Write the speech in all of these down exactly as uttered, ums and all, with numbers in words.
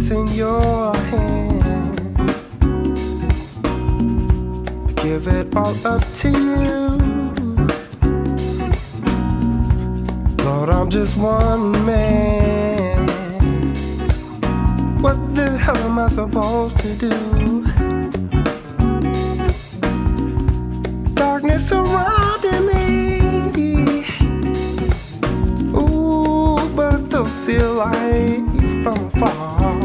darkness in your hand. Give it all up to you. Lord, I'm just one man. What the hell am I supposed to do? Darkness surrounding me. Ooh, but I still see light from afar.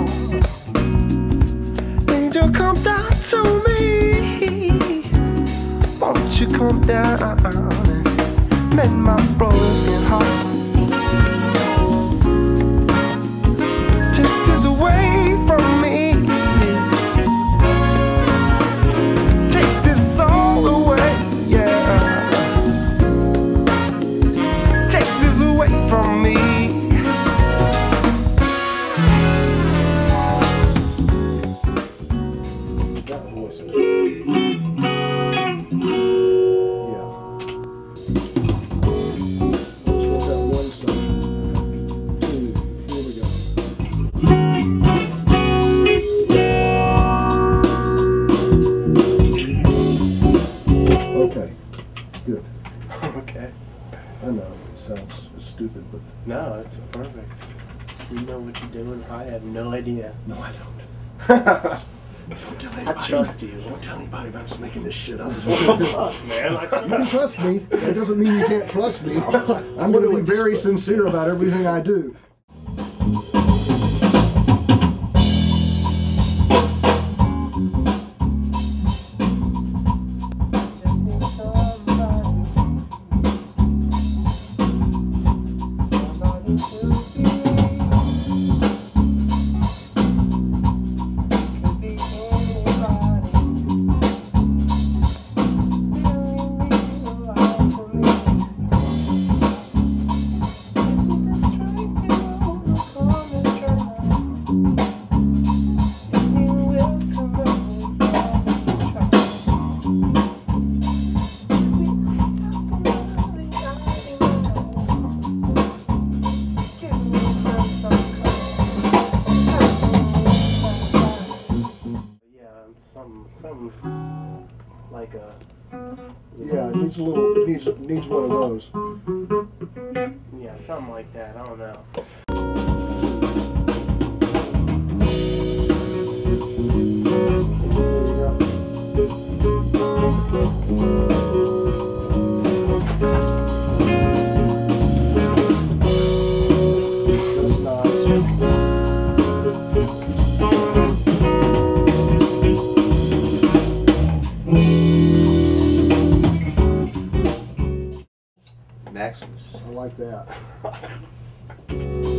Angel, come down to me. Won't you come down and mend my broken heart? Take this away from me. Take this all away, yeah. Take this away from me. That voice. Okay, good. Okay. I know it sounds stupid, but No, it's perfect. You know what you're doing. I have no idea. no, I don't. Don't tell anybody. I trust you. Don't tell anybody about just making this shit up. Fuck, man. I You can trust me. That doesn't mean you can't trust me. I'm going to be very sincere about everything I do. Some, some, like a. Yeah, it needs a little. It needs it needs one of those. Yeah, something like that. I don't know. That's nice. Maximus. I like that.